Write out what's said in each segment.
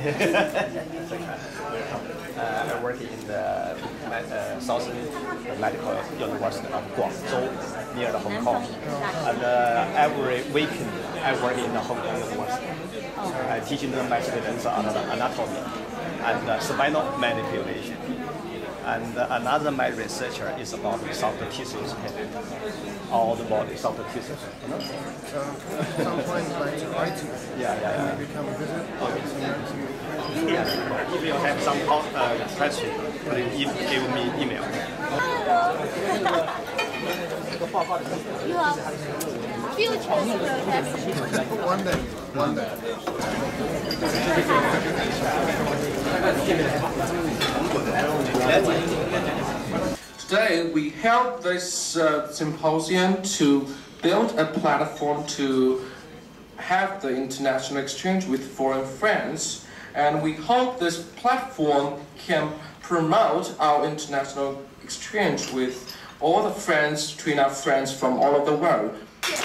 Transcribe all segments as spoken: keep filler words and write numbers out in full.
uh, I work in the uh, Southern Medical University of Guangzhou, near the Hong Kong. And uh, every weekend, I work in the Hong Kong University. I teach the my students anatomy and uh, spinal manipulation. And uh, another my researcher is about soft tissues, all the body soft tissues. So, some point like to write to yeah, yeah, yeah. Maybe come visit or yeah. If you have some uh, question, please give me email. You are future professor. One day, one day. Today we held this uh, symposium to build a platform to have the international exchange with foreign friends, and we hope this platform can promote our international exchange with all the friends, tuina friends from all over the world.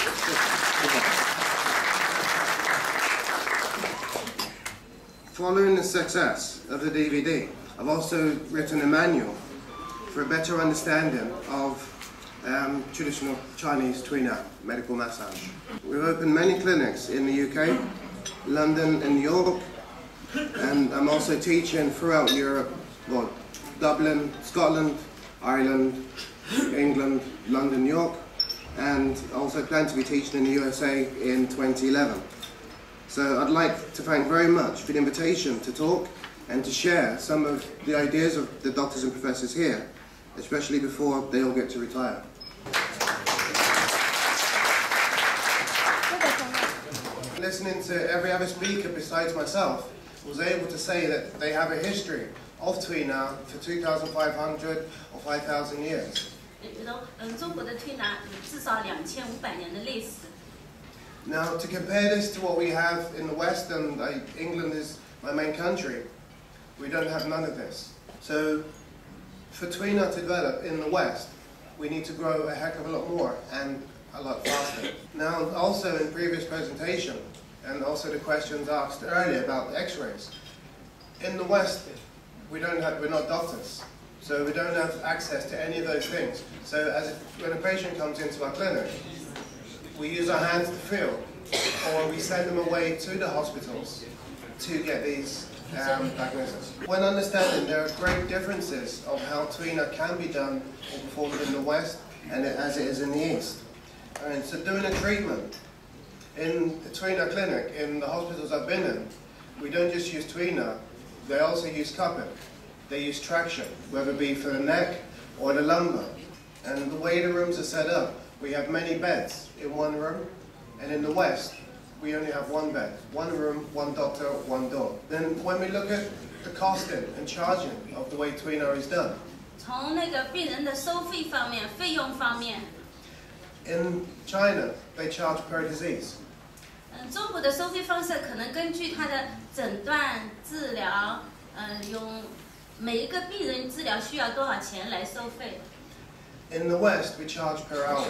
Following the success of the D V D, I've also written a manual for a better understanding of um, traditional Chinese tuina medical massage. We've opened many clinics in the U K, London and New York, and I'm also teaching throughout Europe, well, Dublin, Scotland, Ireland, England, London, New York, and also plan to be teaching in the U S A in twenty eleven. So I'd like to thank very much for the invitation to talk and to share some of the ideas of the doctors and professors here, especially before they all get to retire. Listening to every other speaker besides myself, was able to say that they have a history of tuina for two thousand five hundred or five thousand years. Now, to compare this to what we have in the West, and uh, England is my main country, we don't have none of this. So, for tuina to develop in the West, we need to grow a heck of a lot more and a lot faster. Now, also in previous presentation, and also the questions asked earlier about X-rays, in the West, we don't have, we're not doctors, so we don't have access to any of those things. So, as if, when a patient comes into our clinic, we use our hands to feel, or we send them away to the hospitals to get these um, diagnoses. When understanding there are great differences of how tuina can be done or performed in the West and it, as it is in the East. And so doing a treatment in the tuina clinic, in the hospitals I've been in, we don't just use tuina, they also use cupping. They use traction, whether it be for the neck or the lumbar. And the way the rooms are set up, we have many beds in one room, and in the West, we only have one bed. One room, one doctor, one door. Then when we look at the costing and charging of the way tuina is done, in China, they charge per disease. In the West, we charge per hour.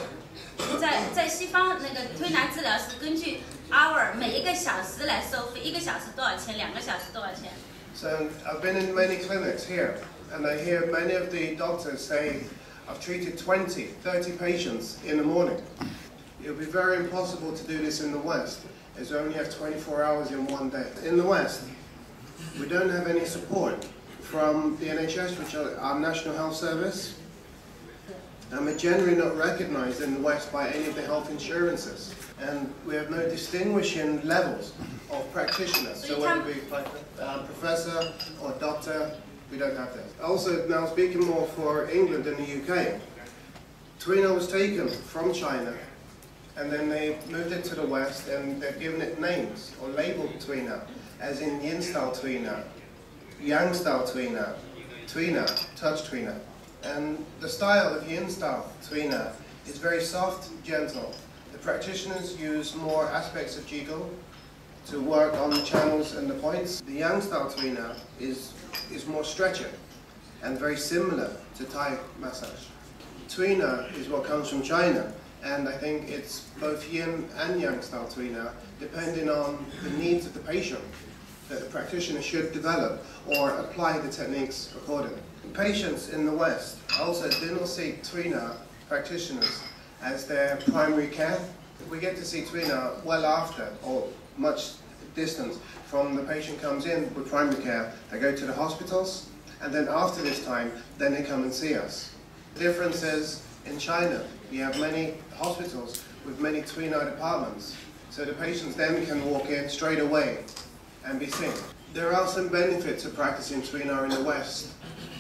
So I've been in many clinics here, and I hear many of the doctors say, I've treated twenty, thirty patients in the morning. It would be very impossible to do this in the West, as we only have twenty-four hours in one day. In the West, we don't have any support from the N H S, which are our National Health Service, and we're generally not recognised in the West by any of the health insurances. And we have no distinguishing levels of practitioners. So whether it be like a professor or doctor, we don't have that. Also, now speaking more for England and the U K, tuina was taken from China, and then they moved it to the West, and they've given it names, or labelled tuina, as in yin-style tuina, yang-style tuina, tuina, touch tuina. And the style of yin-style tuina is very soft, gentle. The practitioners use more aspects of Qigong to work on the channels and the points. The yang-style tuina is, is more stretching and very similar to Thai massage. Tuina is what comes from China, and I think it's both yin and yang style tuina, depending on the needs of the patient. that the practitioner should develop or apply the techniques accordingly. Patients in the West also do not see tuina practitioners as their primary care. We get to see tuina well after, or much distance from the patient comes in with primary care. They go to the hospitals, and then after this time, then they come and see us. The difference is, in China, you have many hospitals with many tuina departments, so the patients then can walk in straight away and be seen. There are some benefits of practicing tuina in the West,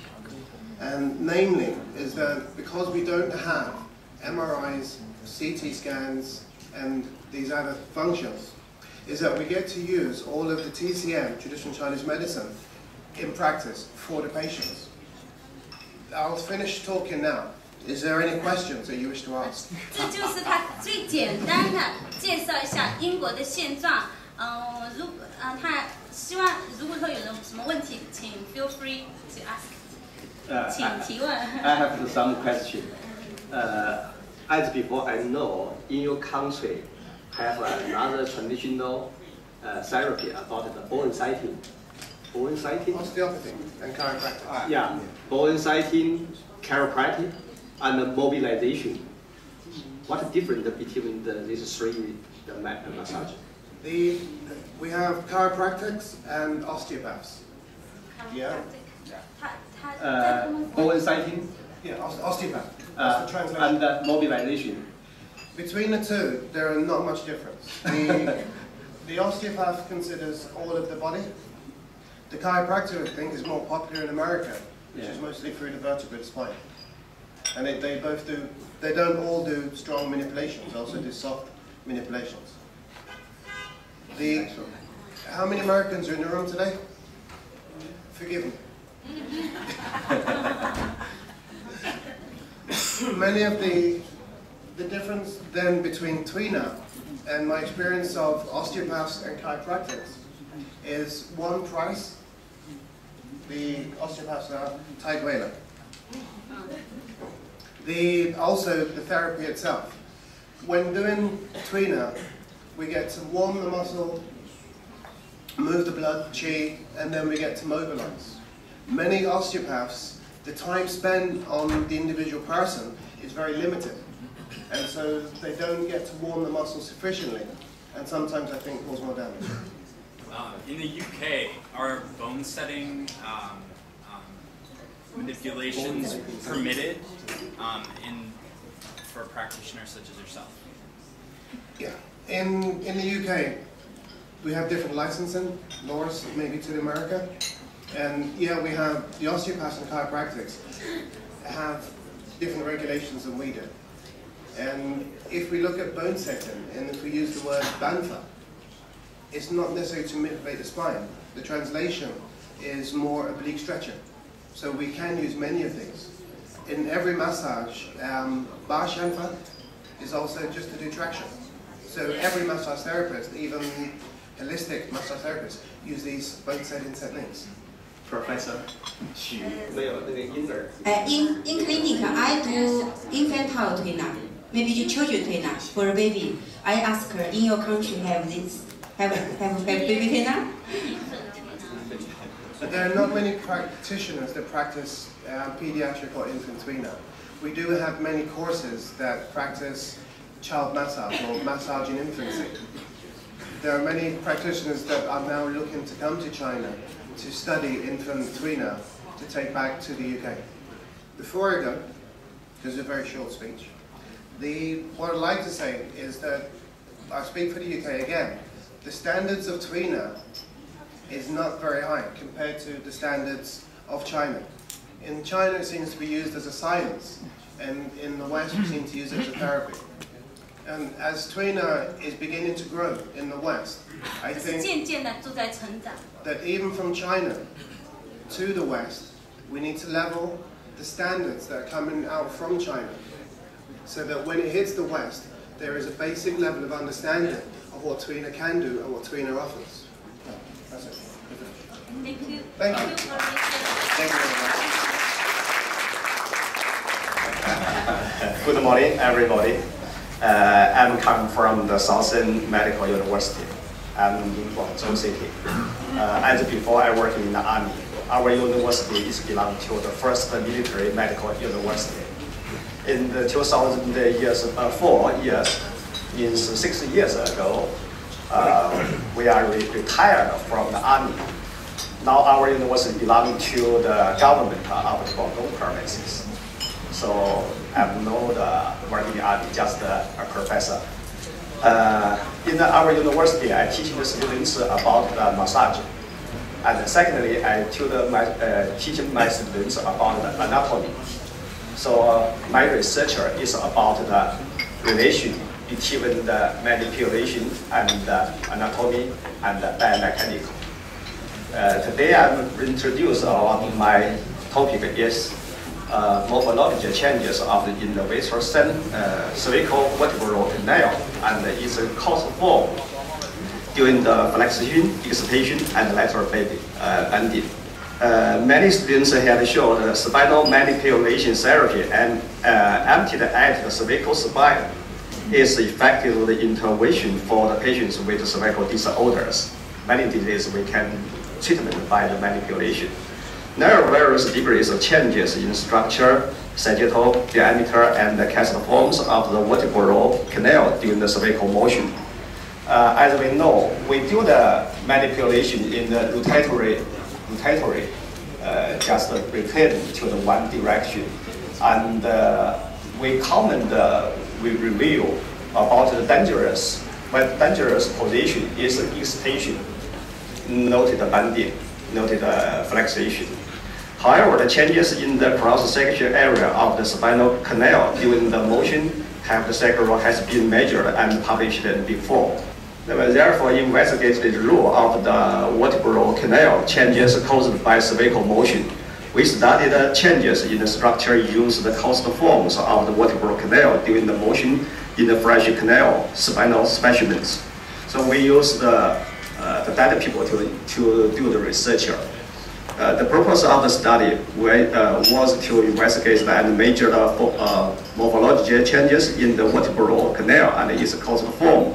and namely is that because we don't have M R Is, C T scans, and these other functions, is that we get to use all of the T C M, traditional Chinese medicine, in practice for the patients. I'll finish talking now. Is there any questions that you wish to ask? 这就是他最简单的介绍一下英国的现状。嗯，如呃，他希望如果说有人什么问题，请 feel free to ask。 Uh, 请提问。 I have some question. Uh, as before, I know in your country have another traditional uh, therapy about the bone setting. Bone setting? Osteopathy and chiropractic. Yeah, bone setting, chiropractic, and mobilization. What is different between the, these three the massage? The, we have chiropractics and osteopaths. Yeah. Uh, bone setting Yeah, os osteopath. That's uh, the translation. and uh, mobilization. Between the two, there are not much difference. The, the osteopath considers all of the body. The chiropractor, I think, is more popular in America, which Yeah. is mostly through the vertebrate spine. And they, they both do, they don't all do strong manipulations, they also do soft manipulations. The, how many Americans are in the room today? Forgive me. Many of the, the difference then between tuina and my experience of osteopaths and chiropractics is one, price. The osteopaths are taiguela. The, also the therapy itself. When doing tuina, we get to warm the muscle, move the blood, qi, and then we get to mobilize. Many osteopaths, the time spent on the individual person is very limited, and so they don't get to warm the muscle sufficiently, and sometimes I think cause more damage. Uh, in the U K, are bone setting um, um, manipulations permitted um, in for practitioners such as yourself? Yeah, in in the U K, we have different licensing laws, maybe to America. And yeah, we have the osteopaths and chiropractics have different regulations than we do. And if we look at bone setting, and if we use the word banfa, it's not necessarily to manipulate the spine. The translation is more oblique stretching. So we can use many of these. In every massage, um, bar shanfa is also just to do traction. So every massage therapist, even holistic massage therapists, use these bone setting techniques. Professor Xu 没有那个婴儿。 Uh, in, in clinic, I do infantile tuina, maybe children tuina for a baby. I ask her, in your country have this, have, have, have baby tuina? There are not many practitioners that practice uh, pediatric or infant tuina. We do have many courses that practice child massage or massage in infancy. There are many practitioners that are now looking to come to China to study infant tuina to take back to the U K. Before I go, because it's a very short speech, the, what I'd like to say is that, I speak for the U K again, the standards of tuina is not very high compared to the standards of China. In China it seems to be used as a science, and in the West we seem to use it as a therapy. And as tuina is beginning to grow in the West, I think that even from China to the West, we need to level the standards that are coming out from China, so that when it hits the West, there is a basic level of understanding of what tuina can do and what tuina offers. That's it. Thank you. Thank you. Thank you very much. Good morning, everybody. Uh, I'm coming from the Southern Medical University. I'm in Guangzhou City. Uh, as before, I work in the army. Our university is belong to the first military medical university. In the two thousand years, uh, four years, in six years ago, uh, we are re retired from the army. Now our university belongs to the government of the Guangdong provinces. So I'm not uh, working in the army, just uh, a professor. Uh, in our university, I teach the students about the massage. And secondly, I tutor my, uh, teach my students about the anatomy. So uh, my research is about the relation between the manipulation and the anatomy and the biomechanical. Uh, today I'm introduce on my topic is uh, morphological changes of the innervator uh, cervical vertebral canal and its causal form during the flexion, extension, and lateral baby, uh, bending. Uh, many students have shown the spinal manipulation therapy and uh, emptied at the cervical spine is effective intervention for the patients with cervical disorders. Many diseases we can treatment by the manipulation. There are various degrees of changes in structure, sagittal, diameter, and the cast forms of the vertebral canal during the cervical motion. Uh, as we know, we do the manipulation in the rotatory, rotatory uh, just repeat to the one direction. And uh, we comment, uh, we review about the dangerous, but dangerous position is extension, noted bending, noted uh, flexation. However, the changes in the cross-section area of the spinal canal during the motion have the second has been measured and published before. Therefore, investigate the role of the vertebral canal changes caused by cervical motion. We studied the changes in the structure used the causal forms of the vertebral canal during the motion in the fresh canal spinal specimens. So we use the, uh, the data people to, to do the research. Uh, the purpose of the study uh, was to investigate and measure the uh, morphological changes in the vertebral canal and its causal form.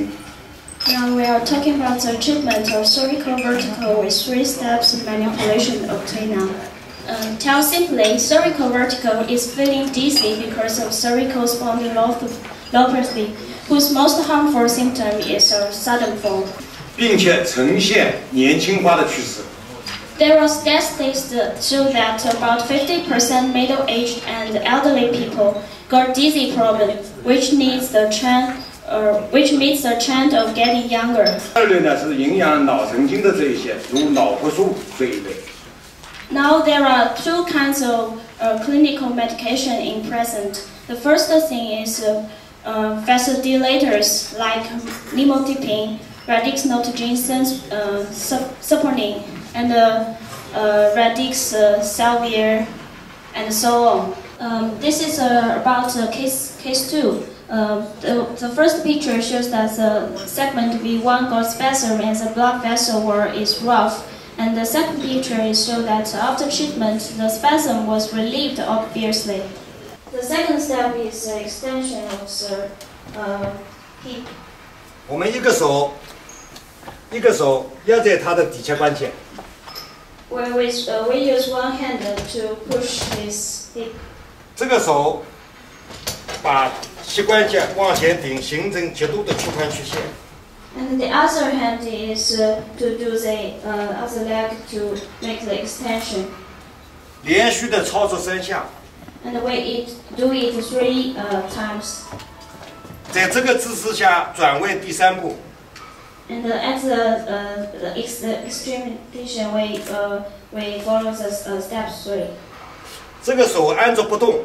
Now we are talking about the treatment of cervical vertical with three steps manipulation of tuina. Um, tell simply, cervical vertical is feeling dizzy because of cervical spondylopathy, whose most harmful symptom is a sudden fall. 并且呈现年轻化的趋势。 There are statistics that show that about fifty percent middle-aged and elderly people got dizzy problem, which needs the trend, uh, which meets the trend of getting younger. 二类呢是影响脑神经的这一些，如脑膜素这一类。 Now there are two kinds of uh, clinical medication in present. The first thing is uh, uh, vasodilators like nimodipine, radixnotrogensin, uh, saponin, and uh, uh, radix uh, salvir, and so on. Um, this is uh, about uh, case case two. Uh, the, the first picture shows that the segment V one got spasm and the blood vessel wall is rough. And the second picture is show that after treatment, the spasm was relieved obviously. The second step is the extension of the uh, hip. 我们一个手，一个手压在它的底下关节。 Where we, uh, we use one hand to push his hip. 这个手把膝关节往前顶，形成极度的屈髋曲线。 And the other hand is uh, to do the uh, other leg to make the extension. 连续的操作三下。 And we it, do it three uh, times. 在这个姿势下转位第三步。 And uh, at the, uh, the, ex the extreme position, we uh, we follow the uh, step three. 这个手按着不动。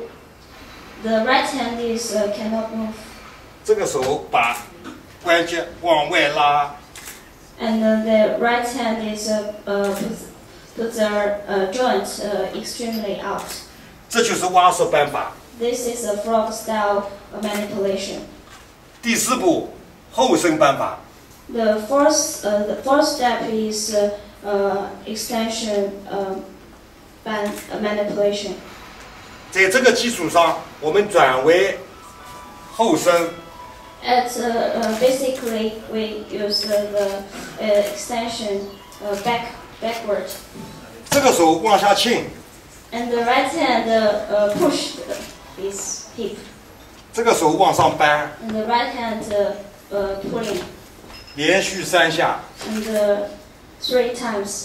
The right hand is uh, cannot move. 这个手把 关节往外拉 And uh, the right hand is uh, uh, put, put the uh, joint uh, extremely out. 这就是挖手扳法。 This is a frog style manipulation. 第四步，后伸扳法。 The fourth, uh, the fourth step is uh, uh, extension uh, ban manipulation. 在这个基础上，我们转为后伸， At uh, uh, basically we use uh, the uh, extension uh, back backward. 这个手往下倾。 And the right hand uh, push his hip. 这个手往上扳。 And the right hand uh, uh, pulling. 连续三下。 And uh, three times.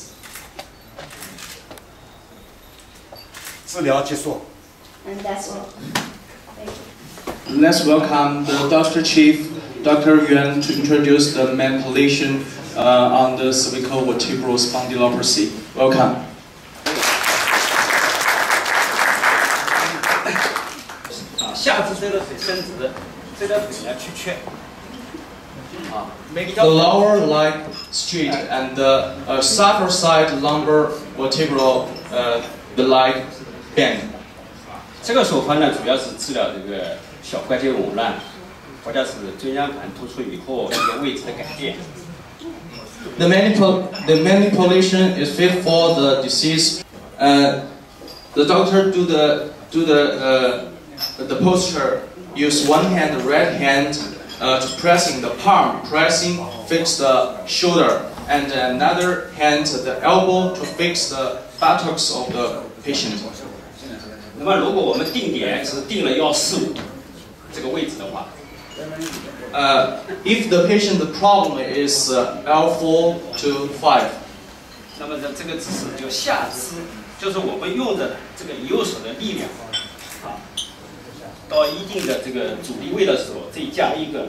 治疗结束。 And that's all. Thank you. Let's welcome the Doctor Chief, Doctor Yuan, to introduce the manipulation uh, on the cervical vertebral spondylopathy. Welcome. 啊，下肢这个腿伸直，这个腿呢去圈。啊 The lower leg straight and the uh, upper side lumbar vertebral uh, the leg bend. 这个手法呢，主要是治疗这个小关节紊乱，或者是椎间盘突出以后一个位置的改变。 The manipul the manipulation is fit for the disease. Uh, the doctor do the do the uh, the posture. Use one hand, the right hand, uh, to pressing the palm, pressing, fix the shoulder, and another hand, the elbow, to fix the buttocks of the patient. 那么，如果我们定点是定了幺四五这个位置的话， uh, if the patient the problem is uh, L four to five, 那么这这个姿势就下肢，就是我们用着这个右手的力量，啊，到一定的这个阻力位的时候，再加一个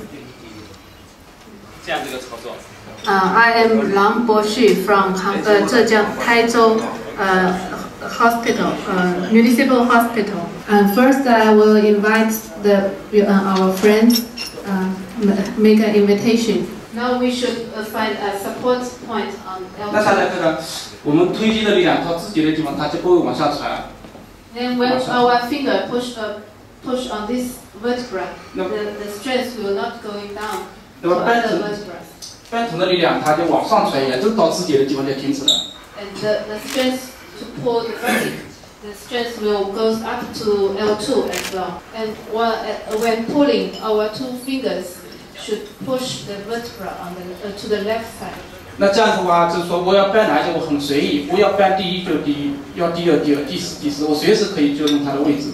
这样这个操作。 Uh, I am Lang Boshi from uh, Zhejiang Taizhou uh, Hospital, uh, Municipal Hospital. And first, I will invite the uh, our friends uh, make an invitation. Now we should uh, find a support point on L two. 那大家看到，我们推进的力量到自己的地方，它就不会往下传。 Then when our finger push up, push on this vertebra, the the strength will not going down to other vertebrae. 扳头的力量，它就往上传，也就到自己的地方就停止了。 And the the strength to pull the vertebrae, the strength will goes up to L two as well. And while, uh, when pulling, our two fingers should push the vertebra on the uh, to the left side. 那这样的话，就是说我要扳哪一就我很随意，不要扳第一就第一，要第二第二，第四第四，我随时可以就用它的位置。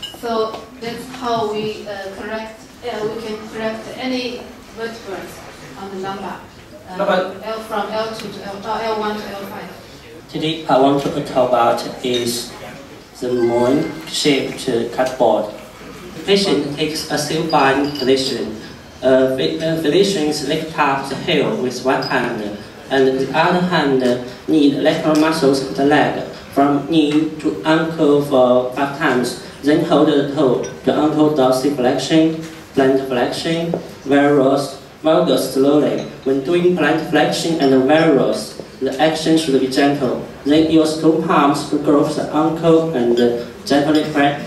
So that's how we uh, correct. Uh, we can correct any vertebrae on the lumbar. Uh, L from L two to L, uh, L one to L five. Today I want to talk about is the moon-shaped cardboard. The patient takes a supine position. Uh, physicians lift up the heel with one hand, and the other hand knead lateral muscles of the leg from knee to ankle for five times. Then hold the toe to ankle dorsiflexion, plantarflexion, varus, valgus slowly. When doing plantarflexion and varus, the action should be gentle. Then use two palms to grab the ankle and gently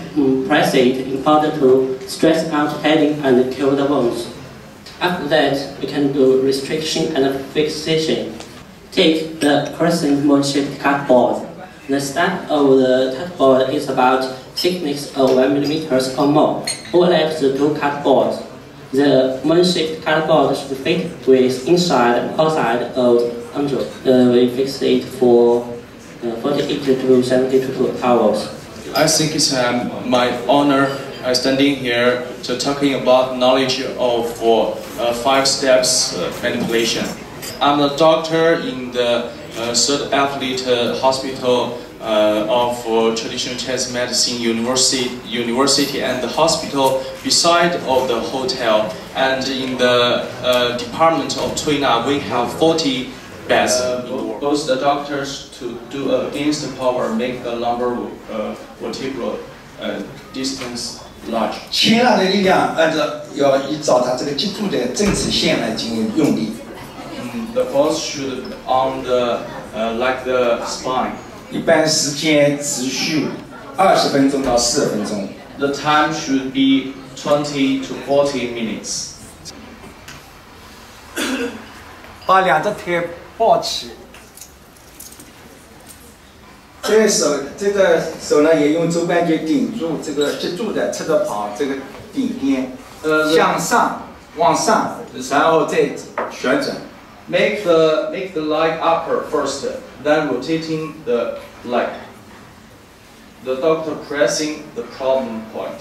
press it in order to stretch out heading and kill the wounds. After that, we can do restriction and fixation. Take the crescent moon-shaped cardboard. The start of the cardboard is about thickness of one millimeter or more. Overlap the two cardboards. The moon-shaped cardboard should fit with inside and outside of the angel. Uh, we fix it for uh, forty-eight to seventy-two hours. I think it's um, my honor uh, standing here to talking about knowledge of uh, five steps uh, manipulation. I'm a doctor in the uh, third athlete uh, hospital uh, of uh, traditional Chinese medicine university, university and the hospital beside of the hotel. And in the uh, department of tuina, we have forty beds. Uh, both the doctors to do against the power make the lumbar uh, vertebral uh, distance large. 牵拉的力量按照要依照它这个脊柱的正直线来进行用力。 Mm, the force should on the uh, like the spine. 一般时间持续二十分钟到四十分钟。 The time should be twenty to forty minutes. 把两只腿抱起。 这个手，这个手呢，也用肘关节顶住这个脊柱的侧侧旁这个顶点，呃，向上往上，然后再旋转。 Make the make the leg upper first, then rotating the leg. The doctor pressing the problem point.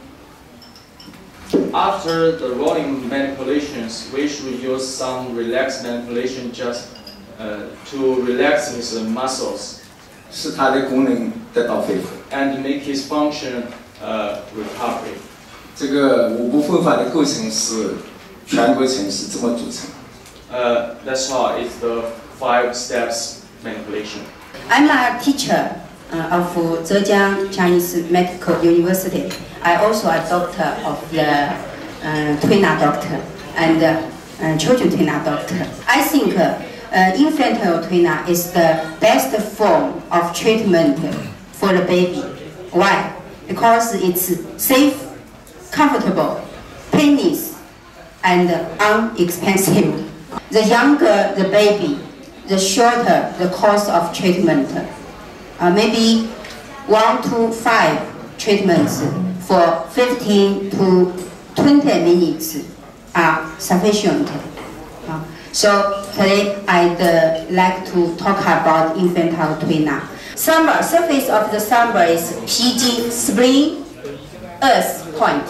After the rolling manipulations, we should use some relaxed manipulation just uh, to relax his muscles. 使它的功能得到恢复 and make his function uh, recovery. 这个五步分法的构成是全过程是这么组成。 Uh, that's how it's the five steps manipulation. I'm a teacher uh, of Zhejiang Chinese Medical University. I also a doctor of the uh, tuina doctor and uh, uh, children tuina doctor. I think uh, uh, infantile tuina is the best form of treatment for the baby. Why? Because it's safe, comfortable, painless, and inexpensive. The younger the baby, the shorter the course of treatment. Uh, maybe one to five treatments for fifteen to twenty minutes are sufficient. Uh, so today I'd uh, like to talk about infantile tuina. Samba, surface of the samba is P-G spring, earth point.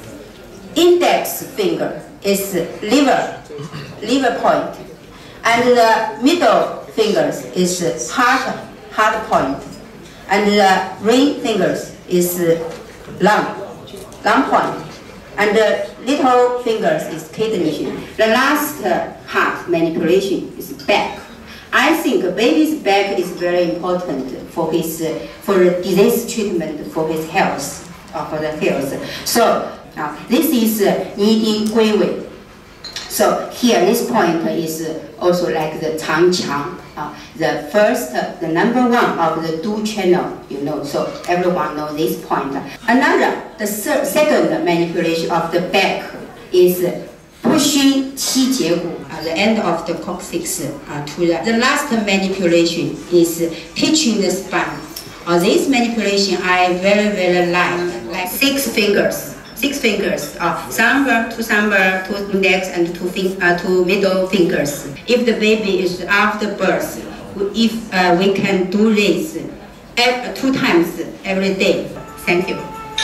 Index finger is liver. Liver point, and the middle fingers is heart, heart point, and the ring fingers is lung, lung point, and the little fingers is kidney. The last heart manipulation is back. I think a baby's back is very important for his for the disease treatment, for his health, or for the health. So uh, this is kneading guiwei. So here, this point is also like the Changqiang, uh, the first, uh, the number one of the Du channel, you know, so everyone knows this point. Another, the second manipulation of the back is pushing qi jiegu, at the end of the coccyx uh, to the, the last manipulation is pitching the spine. Uh, this manipulation I very, very like, like six fingers. Six fingers, uh, thumb, two thumb, two index, and two, fin uh, two middle fingers. If the baby is after birth, if uh, we can do this two times every day. Thank you.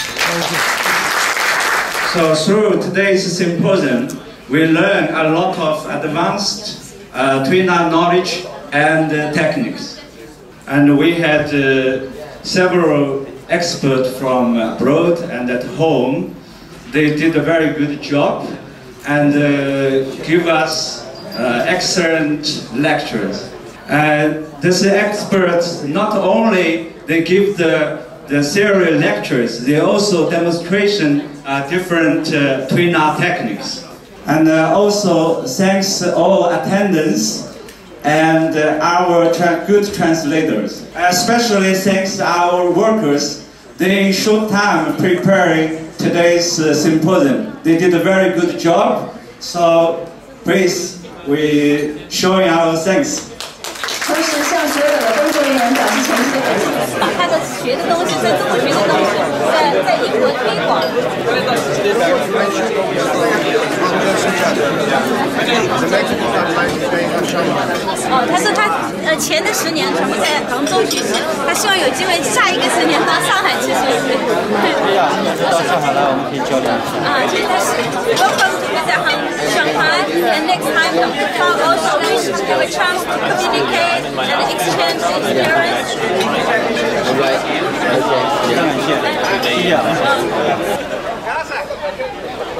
So through today's symposium, we learn a lot of advanced uh, tuina knowledge and uh, techniques. And we had uh, several experts from abroad and at home. They did a very good job and uh, give us uh, excellent lectures. And these experts, not only they give the, the theory lectures, they also demonstration uh, different uh, tuina techniques. And uh, also thanks all attendants and uh, our tra good translators. Especially thanks our workers. They in short time preparing today's uh, symposium. They did a very good job. So please, we showing our thanks. 同时向所有的工作人员表示诚挚的感谢。他的学的东西，在中国学的东西，在在英国推广。哦，他说他呃前的十年全部在杭州学习，他希望有机会下一个十年到上海去学习。对呀，到上海来我们可以交流一下。啊，其实他是 welcome to visit Shanghai, and next time I'll also wish to have a chance to communicate and exchange experience. Right. Okay. Yeah. Yeah.